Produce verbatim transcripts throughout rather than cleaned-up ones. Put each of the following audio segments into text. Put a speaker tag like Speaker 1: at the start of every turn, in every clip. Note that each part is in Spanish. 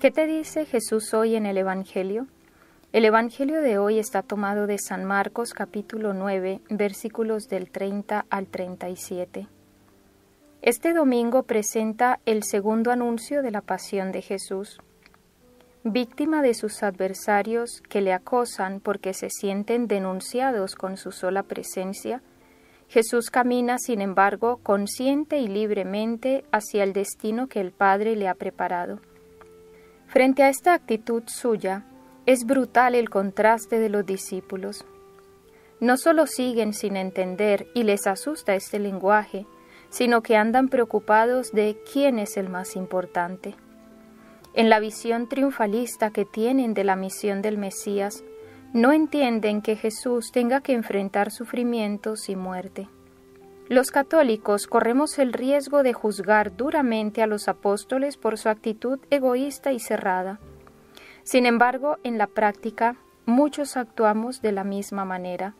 Speaker 1: ¿Qué te dice Jesús hoy en el Evangelio? El Evangelio de hoy está tomado de San Marcos capítulo nueve, versículos del treinta al treinta y siete. Este domingo presenta el segundo anuncio de la pasión de Jesús. Víctima de sus adversarios que le acosan porque se sienten denunciados con su sola presencia, Jesús camina, sin embargo, consciente y libremente hacia el destino que el Padre le ha preparado. Frente a esta actitud suya, es brutal el contraste de los discípulos. No solo siguen sin entender y les asusta este lenguaje, sino que andan preocupados de quién es el más importante. En la visión triunfalista que tienen de la misión del Mesías, no entienden que Jesús tenga que enfrentar sufrimientos y muerte. Los católicos corremos el riesgo de juzgar duramente a los apóstoles por su actitud egoísta y cerrada. Sin embargo, en la práctica, muchos actuamos de la misma manera.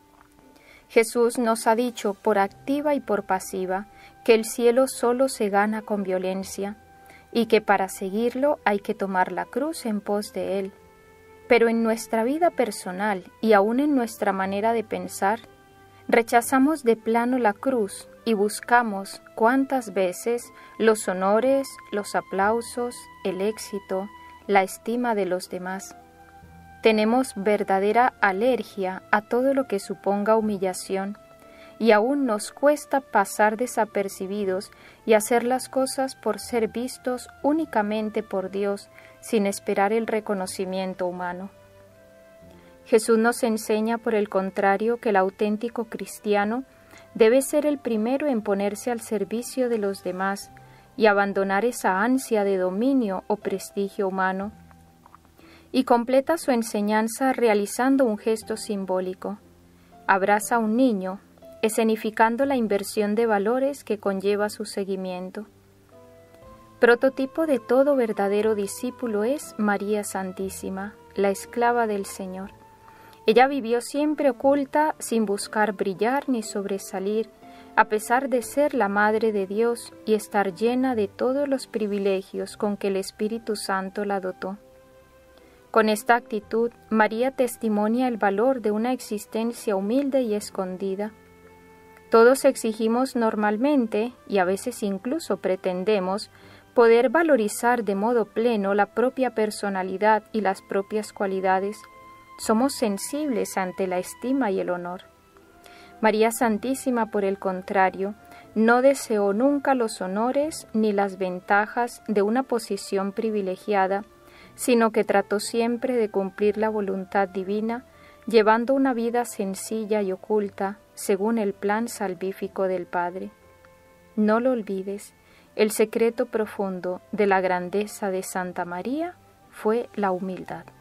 Speaker 1: Jesús nos ha dicho por activa y por pasiva que el cielo solo se gana con violencia y que para seguirlo hay que tomar la cruz en pos de él. Pero en nuestra vida personal y aún en nuestra manera de pensar, rechazamos de plano la cruz y buscamos cuántas veces los honores, los aplausos, el éxito, la estima de los demás. Tenemos verdadera alergia a todo lo que suponga humillación y aún nos cuesta pasar desapercibidos y hacer las cosas por ser vistos únicamente por Dios sin esperar el reconocimiento humano. Jesús nos enseña, por el contrario, que el auténtico cristiano debe ser el primero en ponerse al servicio de los demás y abandonar esa ansia de dominio o prestigio humano, y completa su enseñanza realizando un gesto simbólico. Abraza a un niño, escenificando la inversión de valores que conlleva su seguimiento. Prototipo de todo verdadero discípulo es María Santísima, la esclava del Señor. Ella vivió siempre oculta, sin buscar brillar ni sobresalir, a pesar de ser la Madre de Dios y estar llena de todos los privilegios con que el Espíritu Santo la dotó. Con esta actitud, María testimonia el valor de una existencia humilde y escondida. Todos exigimos normalmente, y a veces incluso pretendemos, poder valorizar de modo pleno la propia personalidad y las propias cualidades. Somos sensibles ante la estima y el honor. María Santísima, por el contrario, no deseó nunca los honores ni las ventajas de una posición privilegiada, sino que trató siempre de cumplir la voluntad divina, llevando una vida sencilla y oculta, según el plan salvífico del Padre. No lo olvides, el secreto profundo de la grandeza de Santa María fue la humildad.